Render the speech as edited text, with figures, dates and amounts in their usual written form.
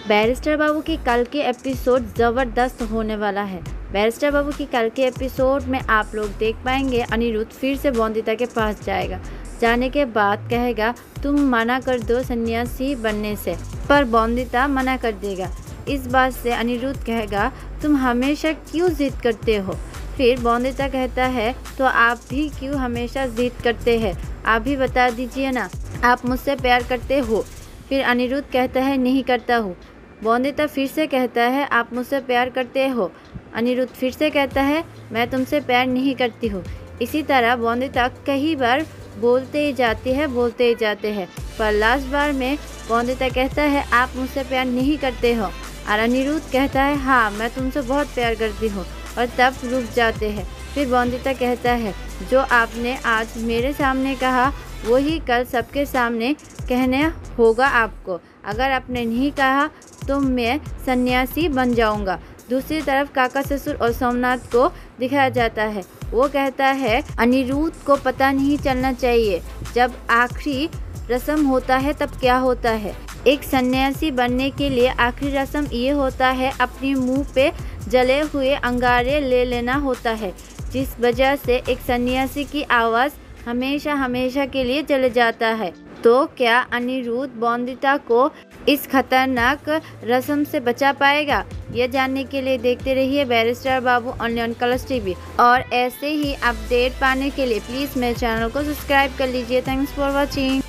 Barrister बाबू की कल के एपिसोड ज़बरदस्त होने वाला है। बैरिस्टर बाबू की कल के एपिसोड में आप लोग देख पाएंगे अनिरुद्ध फिर से बोंदिता के पास जाएगा। जाने के बाद कहेगा तुम मना कर दो सन्यासी बनने से, पर बोंदिता मना कर देगा। इस बात से अनिरुद्ध कहेगा तुम हमेशा क्यों जिद करते हो। फिर बोंदिता कहता है तो आप भी क्यों हमेशा जिद करते हैं, आप भी बता दीजिए ना, आप मुझसे प्यार करते हो। फिर अनिरुद्ध कहता है नहीं करता हूँ। बोंदिता फिर से कहता है आप मुझसे प्यार करते हो। अनिरुद्ध फिर से कहता है मैं तुमसे प्यार नहीं करती हूँ। इसी तरह बोंदिता कई बार बोलते ही जाते हैं, पर लास्ट बार में बोंदिता कहता है आप मुझसे प्यार नहीं करते हो, और अनिरुद्ध कहता है हाँ मैं तुमसे बहुत प्यार करती हूँ, और तब रुक जाते हैं। फिर बोंदिता कहता है जो आपने आज मेरे सामने कहा वही कल सबके सामने कहने होगा आपको। अगर आपने नहीं कहा तो मैं सन्यासी बन जाऊंगा। दूसरी तरफ काका ससुर और सोमनाथ को दिखाया जाता है। वो कहता है अनिरुद्ध को पता नहीं चलना चाहिए, जब आखिरी रस्म होता है तब क्या होता है। एक सन्यासी बनने के लिए आखिरी रस्म ये होता है अपने मुंह पे जले हुए अंगारे ले लेना होता है, जिस वजह से एक सन्यासी की आवाज़ हमेशा के लिए चले जाता है। तो क्या अनिरुद्ध बोंदिता को इस खतरनाक रस्म से बचा पाएगा? यह जानने के लिए देखते रहिए Barrister Babu on Colors TV, और ऐसे ही अपडेट पाने के लिए प्लीज़ मेरे चैनल को सब्सक्राइब कर लीजिए। Thanks for watching.